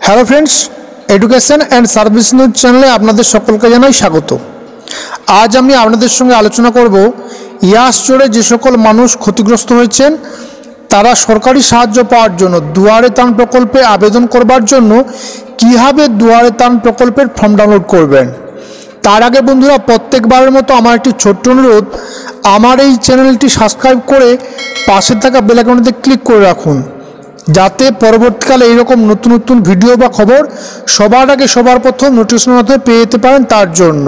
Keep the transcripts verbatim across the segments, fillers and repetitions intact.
Hello friends, education and service news চ্যানেলে আপনাদের সকলকে জানাই স্বাগত। আজ আমি আপনাদের সঙ্গে আলোচনা করব ইয়াস জোরে যে সকল মানুষ ক্ষতিগ্রস্ত হয়েছেন তারা সরকারি সাহায্য পাওয়ার জন্য দুয়ারে ত্রাণ প্রকল্পে আবেদন করবার জন্য কীভাবে দুয়ারে ত্রাণ প্রকল্পের ফর্ম ডাউনলোড করবেন। তার আগে বন্ধুরা, প্রত্যেকবারের মতো আমার একটি ছোট্ট অনুরোধ, আমার এই চ্যানেলটি সাবস্ক্রাইব করে পাশে থাকা বেল আইকনটিতে ক্লিক করে রাখুন, যাতে পরবর্তীকালে এইরকম নতুন নতুন ভিডিও বা খবর সবার আগে সবার প্রথম নোটিফিকেশনের মাধ্যমে পেয়ে যেতে পারেন। তার জন্য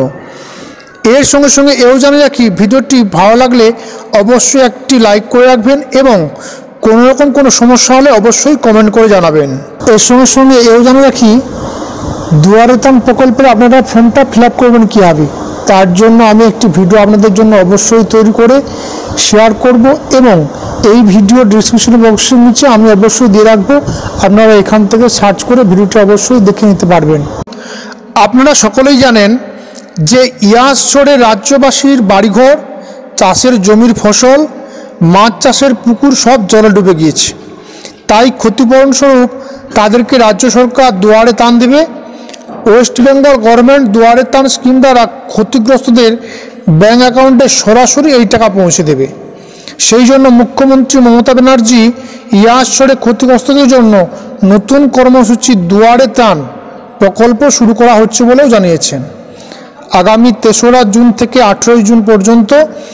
এর সঙ্গে সঙ্গে এও জানা রাখি, ভিডিওটি ভালো লাগলে অবশ্যই একটি লাইক করে রাখবেন এবং কোনো রকম কোনো সমস্যা হলে অবশ্যই কমেন্ট করে জানাবেন। এর সঙ্গে সঙ্গে এও জানা রাখি, দুয়ারে ত্রাণ প্রকল্পের আপনারা ফর্মটা ফিল আপ করবেন কীভাবে, তার জন্য আমি একটি ভিডিও আপনাদের জন্য অবশ্যই তৈরি করে শেয়ার করব এবং এই ভিডিও ডিসক্রিপশন বক্সের নিচে আমি অবশ্যই দিয়ে রাখবো। আপনারা এখান থেকে সার্চ করে ভিডিওটি অবশ্যই দেখে নিতে পারবেন। আপনারা সকলেই জানেন যে ইয়াস জোরে রাজ্যবাসীর বাড়িঘর, চাষের জমির ফসল, মাছ চাষের পুকুর সব জলে ডুবে গিয়েছে। তাই ক্ষতিপূরণ স্বরূপ তাদেরকে রাজ্য সরকার দুয়ারে ত্রাণ দেবে। ওয়েস্ট বেঙ্গল গভর্নমেন্ট দুয়ারে ত্রাণ স্কিম দ্বারা ক্ষতিগ্রস্তদের ব্যাঙ্ক অ্যাকাউন্টে সরাসরি এই টাকা পৌঁছে দেবে। সেই জন্য মুখ্যমন্ত্রী মমতা ব্যানার্জি ইয়াস জোরে ক্ষতিগ্রস্তদের জন্য নতুন কর্মসূচি দুয়ারে ত্রাণ প্রকল্প শুরু করা হচ্ছে বলেও জানিয়েছেন। আগামী তেসরা জুন থেকে আঠেরোই জুন পর্যন্ত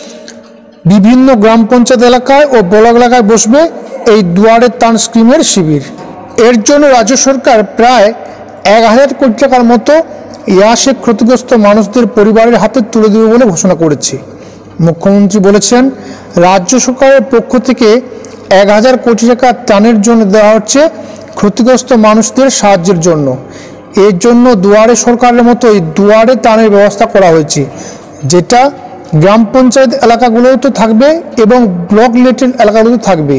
বিভিন্ন গ্রাম পঞ্চায়েত এলাকায় ও ব্লক এলাকায় বসবে এই দুয়ারে ত্রাণ স্কিমের শিবির। এর জন্য রাজ্য সরকার প্রায় এক হাজার কোটি টাকার মতো ইয়াসে ক্ষতিগ্রস্ত মানুষদের পরিবারের হাতে তুলে দেবে বলে ঘোষণা করেছে। মুখ্যমন্ত্রী বলেছেন, রাজ্য সরকারের পক্ষ থেকে এক হাজার কোটি টাকা ত্রাণের জন্য দেওয়া হচ্ছে ক্ষতিগ্রস্ত মানুষদের সাহায্যের জন্য। এর জন্য দুয়ারে সরকারের মতোই দুয়ারে ত্রাণের ব্যবস্থা করা হয়েছে, যেটা গ্রাম পঞ্চায়েত এলাকাগুলোতে থাকবে এবং ব্লক লেভেল এলাকাগুলোতে থাকবে।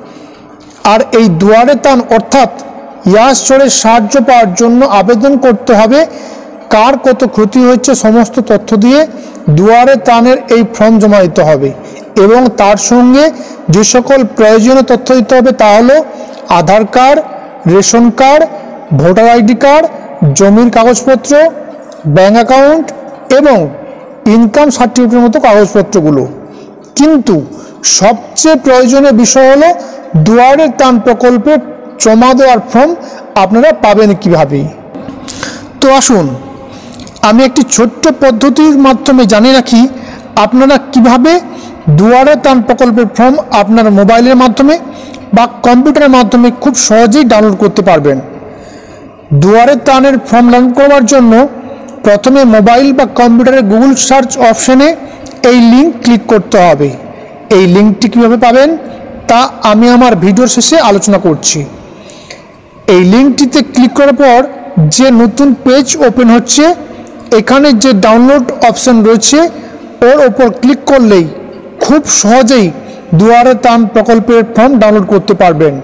আর এই দুয়ারে ত্রাণ অর্থাৎ ইয়াস জোরে সাহায্য পাওয়ার জন্য আবেদন করতে হবে কার কত ক্ষতি হচ্ছে সমস্ত তথ্য দিয়ে দুয়ারে ত্রাণের এই ফর্ম জমা দিতে হবে এবং তার সঙ্গে যে সকল প্রয়োজনীয় তথ্য দিতে হবে তা হলো Aadhaar card, ration card, voter ID card, জমির কাগজপত্র, ব্যাঙ্ক অ্যাকাউন্ট এবং ইনকাম সার্টিফিকেটের মতো কাগজপত্রগুলো। কিন্তু সবচেয়ে প্রয়োজনীয় বিষয় হলো দুয়ারে ত্রাণ প্রকল্পে জমা দেওয়ার ফর্ম আপনারা পাবেন কীভাবে। তো আসুন আমি একটি ছোট্ট পদ্ধতির মাধ্যমে জানিয়ে রাখি আপনারা কিভাবে দুয়ারে ত্রাণ প্রকল্পের ফর্ম আপনার মোবাইলের মাধ্যমে বা কম্পিউটারের মাধ্যমে খুব সহজেই ডাউনলোড করতে পারবেন। দুয়ারে ত্রাণের ফর্ম ডাউনলোড করবার জন্য প্রথমে মোবাইল বা কম্পিউটারের গুগল সার্চ অপশানে এই লিঙ্ক ক্লিক করতে হবে। এই লিঙ্কটি কীভাবে পাবেন তা আমি আমার ভিডিওর শেষে আলোচনা করছি। এই লিঙ্কটিতে ক্লিক করার পর যে নতুন পেজ ওপেন হচ্ছে, এখানে যে ডাউনলোড অপশান রয়েছে ওর ওপর ক্লিক করলেই খুব সহজেই দুয়ারে ত্রাণ প্রকল্পের ফর্ম ডাউনলোড করতে পারবেন।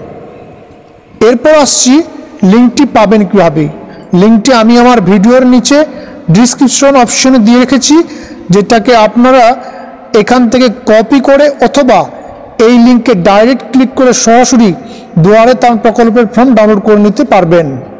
এরপর আসছি লিঙ্কটি পাবেন কীভাবে। লিঙ্কটি আমি আমার ভিডিওর নিচে ডিসক্রিপশন অপশানে দিয়ে রেখেছি, যেটাকে আপনারা এখান থেকে কপি করে অথবা এই লিঙ্কে ডাইরেক্ট ক্লিক করে সরাসরি দুয়ারে ত্রাণ প্রকল্পের ফর্ম ডাউনলোড করে নিতে পারবেন।